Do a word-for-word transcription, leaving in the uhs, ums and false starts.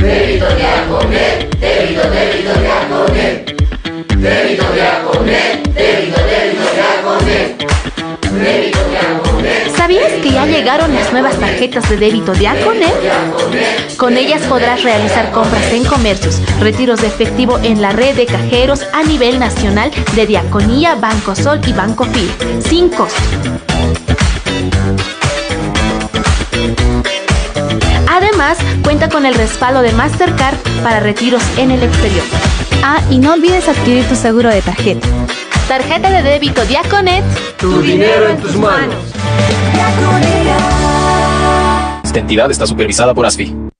Débito Diaconet, débito, débito Diaconet. Débito Diaconet, débito, débito Diaconet. Débito Diaconet. ¿Sabías que ya llegaron las nuevas tarjetas de débito Diaconet? Con ellas podrás realizar compras en comercios, retiros de efectivo en la red de cajeros a nivel nacional de Diaconía, Banco Sol y Banco Fil, sin costo. Además, cuenta con el respaldo de Mastercard para retiros en el exterior. Ah, y no olvides adquirir tu seguro de tarjeta. Tarjeta de débito Diaconet. Tu dinero en tus manos. Esta entidad está supervisada por A S F I.